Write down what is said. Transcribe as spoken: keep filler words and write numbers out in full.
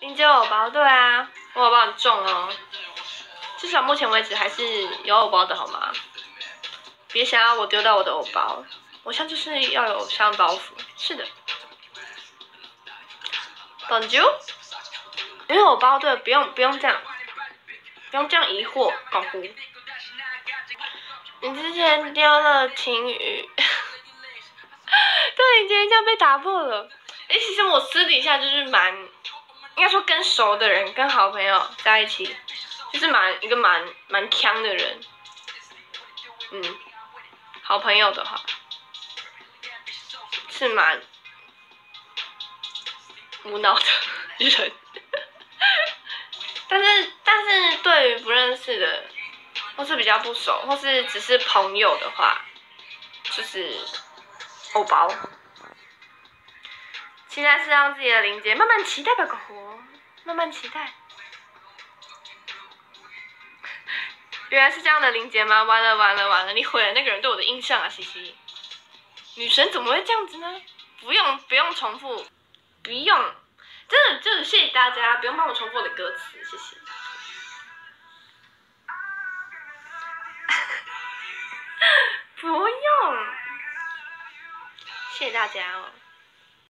零九偶包，对啊，我偶包很重哦，至少目前为止还是有偶包的好吗？别想要我丢到我的偶包，偶像就是要有偶像包袱，是的。Don't you？ 因为偶包对，不用不用这样，不用这样疑惑搞糊。你之前丢了晴雨，对，你今天这样被打破了。哎，其实我私底下就是蛮，应该说跟熟的人、跟好朋友在一起，就是蛮一个蛮蛮强的人。嗯，好朋友的话，是蛮无脑的人。但是但是对于不认识的，或是比较不熟，或是只是朋友的话，就是偶包。期待是让自己的灵节慢慢期待吧，狗活，慢慢期待。原来是这样的灵节吗？完了完了完了，你毁了那个人对我的印象啊，西西。女神怎么会这样子呢？不用不用重复，不用，真的真的谢谢大家，不用帮我重复我的歌词，谢谢。不用，谢谢大家哦。